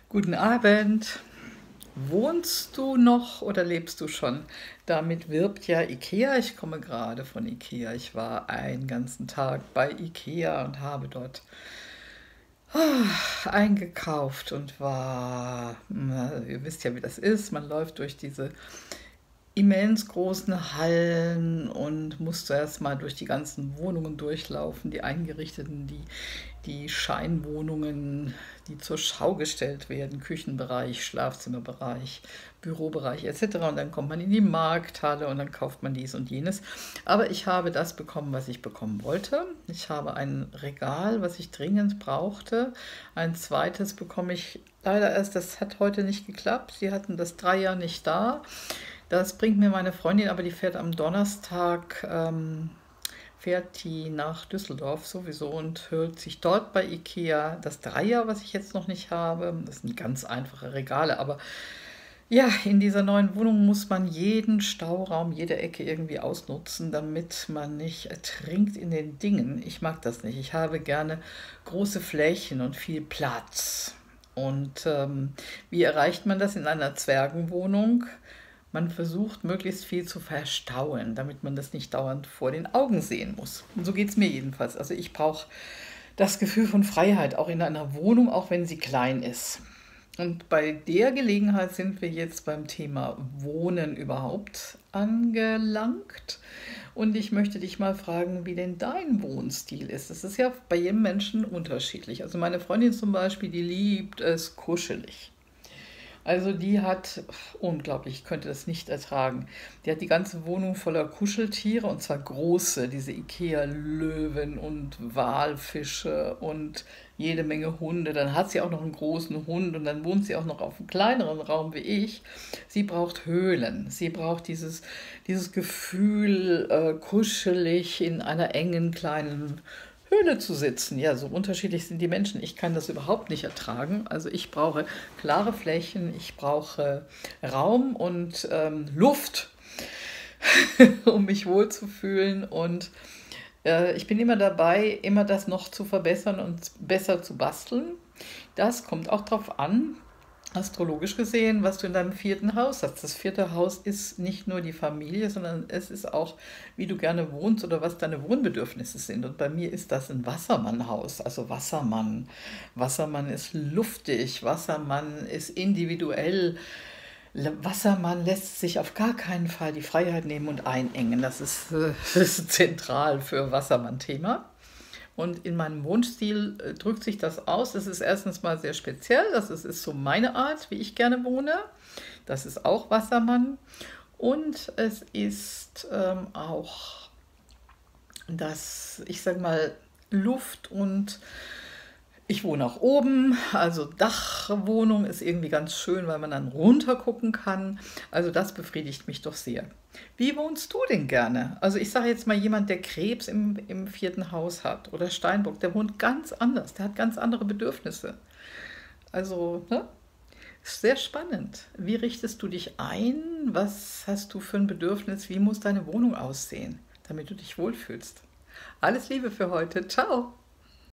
Guten Abend. Wohnst du noch oder lebst du schon? Damit wirbt ja IKEA. Ich komme gerade von IKEA. Ich war einen ganzen Tag bei IKEA und habe dort eingekauft und war, ihr wisst ja, wie das ist. Man läuft durch diese immens großen Hallen und musste erst mal durch die ganzen Wohnungen durchlaufen, die eingerichteten, die Scheinwohnungen, die zur Schau gestellt werden, Küchenbereich, Schlafzimmerbereich, Bürobereich etc. Und dann kommt man in die Markthalle und dann kauft man dies und jenes. Aber ich habe das bekommen, was ich bekommen wollte. Ich habe ein Regal, was ich dringend brauchte. Ein zweites bekomme ich leider erst, das hat heute nicht geklappt. Sie hatten das Dreier nicht da. Das bringt mir meine Freundin, aber die fährt am Donnerstag, fährt die nach Düsseldorf sowieso und holt sich dort bei IKEA das Dreier, was ich jetzt noch nicht habe. Das sind ganz einfache Regale, aber ja, in dieser neuen Wohnung muss man jeden Stauraum, jede Ecke irgendwie ausnutzen, damit man nicht ertrinkt in den Dingen. Ich mag das nicht. Ich habe gerne große Flächen und viel Platz. Und wie erreicht man das in einer Zwergenwohnung? Man versucht, möglichst viel zu verstauen, damit man das nicht dauernd vor den Augen sehen muss. Und so geht es mir jedenfalls. Also ich brauche das Gefühl von Freiheit, auch in einer Wohnung, auch wenn sie klein ist. Und bei der Gelegenheit sind wir jetzt beim Thema Wohnen überhaupt angelangt. Und ich möchte dich mal fragen, wie denn dein Wohnstil ist. Das ist ja bei jedem Menschen unterschiedlich. Also meine Freundin zum Beispiel, die liebt es kuschelig. Also die hat, unglaublich, ich könnte das nicht ertragen. Die hat die ganze Wohnung voller Kuscheltiere und zwar große, diese Ikea-Löwen und Walfische und jede Menge Hunde. Dann hat sie auch noch einen großen Hund und dann wohnt sie auch noch auf einem kleineren Raum wie ich. Sie braucht Höhlen. Sie braucht dieses Gefühl, kuschelig in einer engen kleinen Höhle zu sitzen. Ja, so unterschiedlich sind die Menschen. Ich kann das überhaupt nicht ertragen. Also ich brauche klare Flächen, ich brauche Raum und Luft, um mich wohlzufühlen. Und ich bin immer dabei, immer das noch zu verbessern und besser zu basteln. Das kommt auch darauf an, astrologisch gesehen, was du in deinem vierten Haus hast. Das vierte Haus ist nicht nur die Familie, sondern es ist auch, wie du gerne wohnst oder was deine Wohnbedürfnisse sind. Und bei mir ist das ein Wassermannhaus, also Wassermann. Wassermann ist luftig, Wassermann ist individuell. Wassermann lässt sich auf gar keinen Fall die Freiheit nehmen und einengen. Das ist zentral für Wassermann-Thema. Und in meinem Wohnstil drückt sich das aus. Es ist erstens mal sehr speziell. Ist so meine Art, wie ich gerne wohne. Das ist auch Wassermann. Und es ist auch das, ich sage mal, Luft und ich wohne auch oben, also Dachwohnung ist irgendwie ganz schön, weil man dann runter gucken kann. Also das befriedigt mich doch sehr. Wie wohnst du denn gerne? Also ich sage jetzt mal jemand, der Krebs im vierten Haus hat oder Steinbock, der wohnt ganz anders, der hat ganz andere Bedürfnisse. Also, ne? Ist sehr spannend. Wie richtest du dich ein? Was hast du für ein Bedürfnis? Wie muss deine Wohnung aussehen, damit du dich wohlfühlst? Alles Liebe für heute. Ciao.